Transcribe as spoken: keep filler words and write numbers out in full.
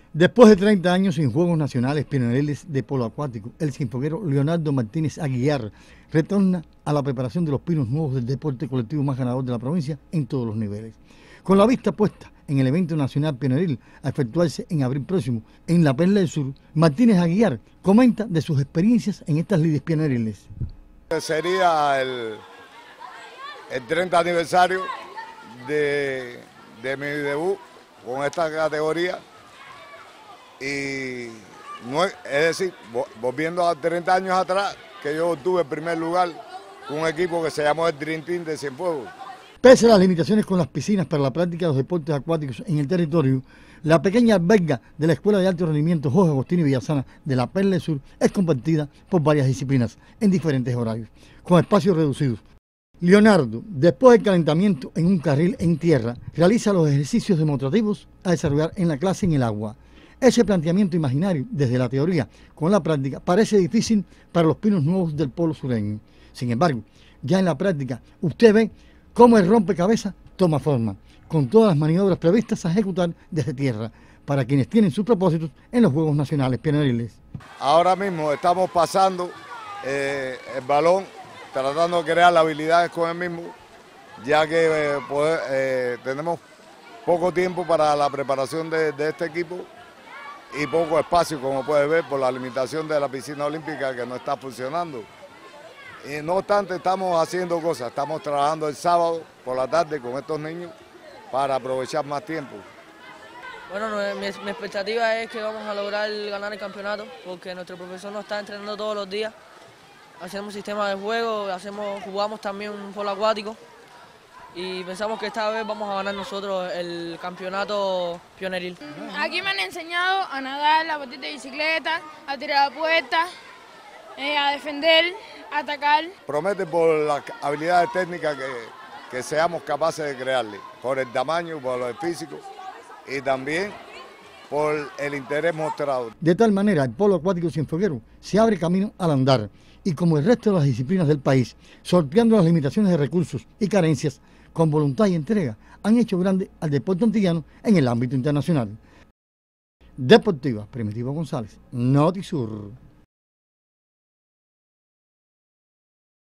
Después de treinta años sin Juegos Nacionales Pioneriles de Polo Acuático, el cienfueguero Leonardo Martínez Aguiar retorna a la preparación de los pinos nuevos del deporte colectivo más ganador de la provincia en todos los niveles. Con la vista puesta en el evento nacional pioneril a efectuarse en abril próximo en la Perla del Sur, Martínez Aguiar comenta de sus experiencias en estas lides pioneriles. Sería el, el treinta aniversario de, de mi debut con esta categoría. Y no es, es decir, volviendo a treinta años atrás, que yo obtuve el primer lugar con un equipo que se llamó el Dream Team de Cienfuegos. Pese a las limitaciones con las piscinas para la práctica de los deportes acuáticos en el territorio, la pequeña alberga de la Escuela de Alto Rendimiento Jorge Agostini Villasana de la Perla del Sur es compartida por varias disciplinas en diferentes horarios, con espacios reducidos. Leonardo, después del calentamiento en un carril en tierra, realiza los ejercicios demostrativos a desarrollar en la clase en el agua. Ese planteamiento imaginario, desde la teoría con la práctica, parece difícil para los pinos nuevos del polo sureño. Sin embargo, ya en la práctica, usted ve cómo el rompecabezas toma forma, con todas las maniobras previstas a ejecutar desde tierra, para quienes tienen sus propósitos en los Juegos Nacionales Pioneriles. Ahora mismo estamos pasando eh, el balón, tratando de crear las habilidades con el mismo, ya que eh, poder, eh, tenemos poco tiempo para la preparación de, de este equipo, y poco espacio, como puede ver, por la limitación de la piscina olímpica que no está funcionando. Y no obstante, estamos haciendo cosas, estamos trabajando el sábado por la tarde con estos niños para aprovechar más tiempo. Bueno, mi, mi expectativa es que vamos a lograr ganar el campeonato, porque nuestro profesor nos está entrenando todos los días. Hacemos sistema de juego, hacemos, jugamos también un polo acuático. Y pensamos que esta vez vamos a ganar nosotros el campeonato pioneril. Aquí me han enseñado a nadar, a batir de bicicleta, a tirar a puerta, eh, a defender, a atacar. Promete por las habilidades técnicas que, que seamos capaces de crearle, por el tamaño, por el físico y también por el interés mostrado. De tal manera, el polo acuático cienfueguero se abre camino al andar y, como el resto de las disciplinas del país, sorteando las limitaciones de recursos y carencias, con voluntad y entrega, han hecho grande al deporte antillano en el ámbito internacional. Deportiva, Primitivo González, Notisur.